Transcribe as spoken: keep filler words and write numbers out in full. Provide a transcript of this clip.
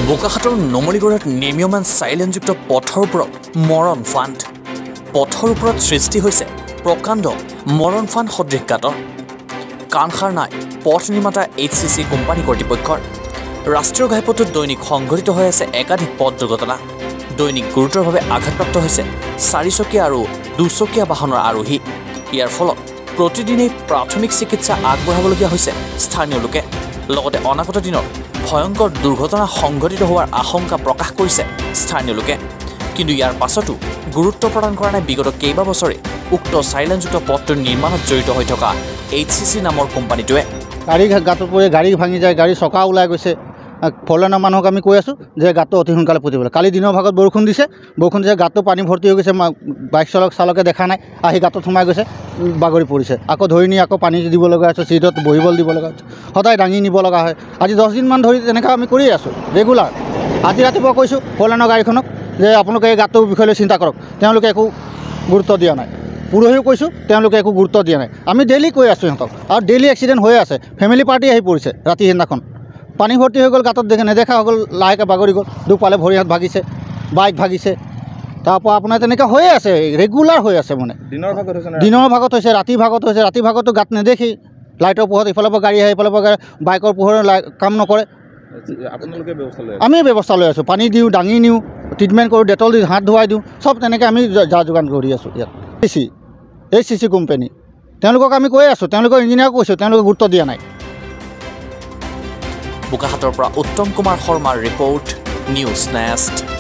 বোকাখাটৰ নমলীগড়ত নিৰ্মীয়মান চাইলেনযুক্ত পথৰ ওপৰত মৰণফ পথৰ ওপৰত সৃষ্টি হৈছে প্ৰকাণ্ড মৰণফ সদৃশ গাঁতৰ কাণসাৰ নাই পথ নিৰ্মাতা এইচ চি চি কোম্পানী কৰ্তৃপক্ষৰ ৰাষ্ট্ৰীয় ঘাইপথত দৈনিক সংঘটিত হৈ আছে একাধিক পথ দুৰ্ঘটনা দৈনিক গুৰুতৰভাৱে আঘাতপ্ৰাপ্ত হৈছে চাৰিচকীয়া আৰু দুচকীয়া বাহনৰ আৰোহী ইয়াৰ ফলত প্ৰতিদিনেই প্ৰাথমিক চিকিৎসা আগবঢ়াবলগীয়া হৈছে স্থানীয় লোকে লগতে অনাগত দিনত ভয়ংকৰ দুৰ্ঘটনা সংঘটিত হোৱাৰ আশংকা প্ৰকাশ কৰিছে স্থানীয় লোকে কিন্তু ইয়াৰ পাছতো গুৰুত্ব প্ৰদান কৰা নাই বিগত কেইবা বছৰে উক্ত চাইলেনযুক্ত পথটোৰ নিৰ্মাণত জড়িত হৈ থকা এইচ চি চি নামৰ কোম্পানীটোৱে গাড়ী গাঁতত পৰি গাড়ী ভাঙি যায় গাড়ী চকা ওলাই গৈছে ফলনা মানুহক আমি কৈ আছোঁ যে গাঁতটো অতি সোনকালে পুতিবলৈ কালি দিনৰ ভাগত বৰষুণ দিছে বৰষুণ দিছে গাঁতটো পানী ভৰ্তি হৈ গৈছে বাইক চালক চালকে দেখা নাই আহি গাঁতত সোমাই গৈছে বাগৰি পৰিছে আকৌ ধৰি নি আকৌ পানী দিব লগা হৈছে চিটত বহিবলৈ দিব লগা হৈছে সদায় দাঙি নিব লগা হয় আজি দহ দিনমান ধৰি তেনেকৈ আমি কৰি আছোঁ ৰেগুলাৰ আজি ৰাতিপুৱা কৈছোঁ ফলনা গাড়ীখনক যে আপোনালোকে এই গাঁতটোৰ বিষয়লৈ চিন্তা কৰক তেওঁলোকে একো গুৰুত্ব দিয়া নাই পুৰহিও কৈছোঁ তেওঁলোকে একো গুৰুত্ব দিয়া নাই আমি ডেইলি কৈ আছোঁ সিহঁতক আৰু ডেইলি এক্সিডেণ্ট হৈ আছে ফেমিলি পাৰ্টি আহি পৰিছে ৰাতি সেইদিনাখন পানী ভৰ্তি হৈ গ'ল গাঁতত দেখে নেদেখা হৈ গ'ল লাহেকৈ বাগৰি গ'ল দুপালে ভৰি হাত ভাগিছে বাইক ভাগিছে তাৰপৰা আপোনাৰ তেনেকৈ হৈয়ে আছে ৰেগুলাৰ হৈ আছে মানে দিনৰ ভাগত হৈছে দিনৰ ভাগত হৈছে ৰাতি ভাগত হৈছে ৰাতি ভাগতো গাঁত নেদেখি লাইটৰ পোহৰত ইফালৰ পৰা গাড়ী আহে ইফালৰ পৰা বাইকৰ পোহৰে কাম নকৰে আপোনালোকে ব্যৱস্থা লৈ আমি ব্যৱস্থা লৈ আছোঁ পানী দিওঁ দাঙি নিওঁ ট্ৰিটমেণ্ট কৰোঁ ডেটল দি হাত ধুৱাই দিওঁ চব তেনেকৈ আমি যা যোগান কৰি আছোঁ ইয়াত C C H C C company তেওঁলোকক আমি কৈ আছোঁ তেওঁলোকৰ ইঞ্জিনিয়াৰক কৈছোঁ তেওঁলোকে গুৰুত্ব দিয়া নাই বোকাখাটৰ পৰা উত্তম কুমাৰ শৰ্মাৰ ৰিপৰ্ট নিউজ নেষ্ট।